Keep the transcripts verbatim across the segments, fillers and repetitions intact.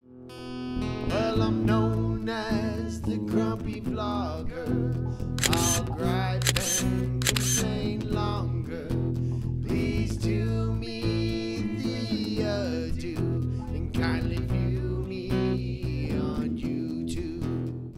Well, I'm known as the grumpy vlogger. I'll gripe and complain longer. Please do me the adieu and kindly view me on YouTube.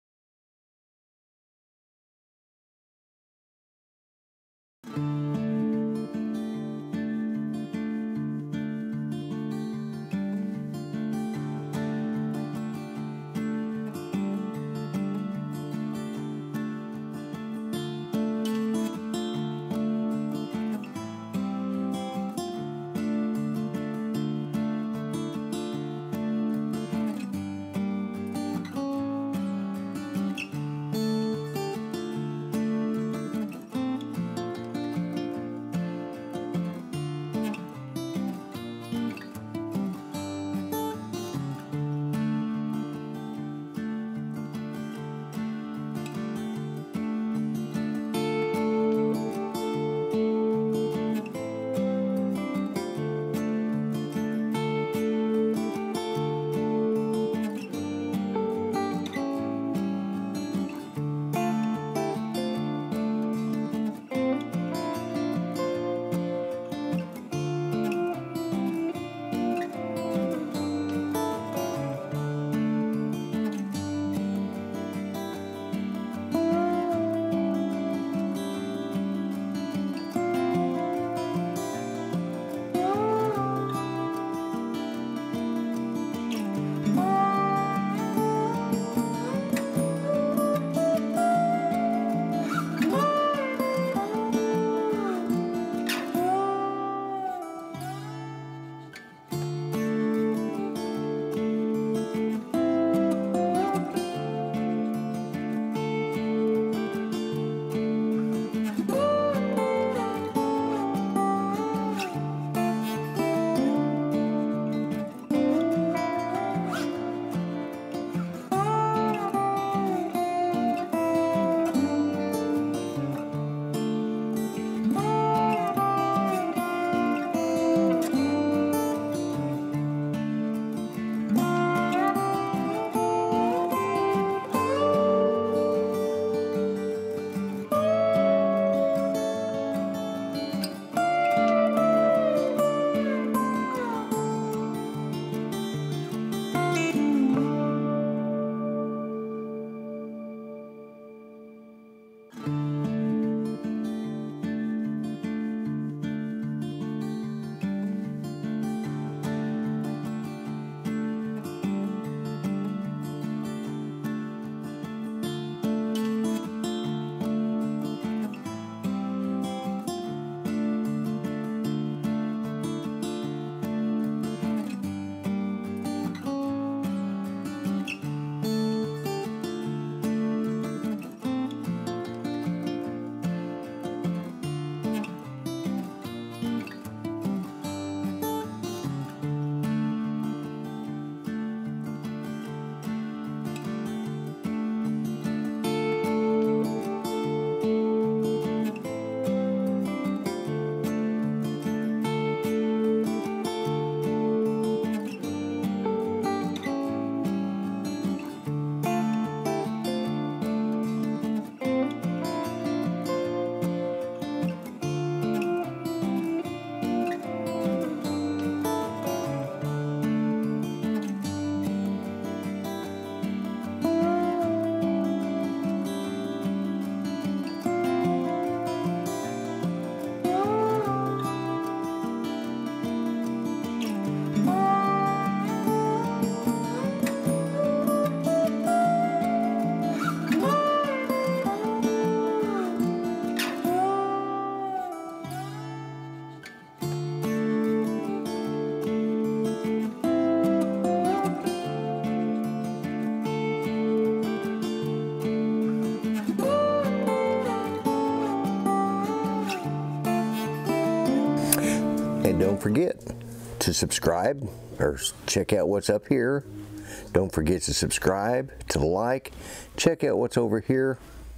And don't forget to subscribe or check out what's up here. Don't forget to subscribe, to like, check out what's over here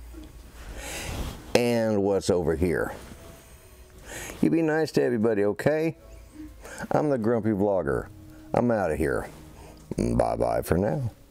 and what's over here. You be nice to everybody, okay? I'm the Grumpy Vlogger. I'm out of here. Bye-bye for now.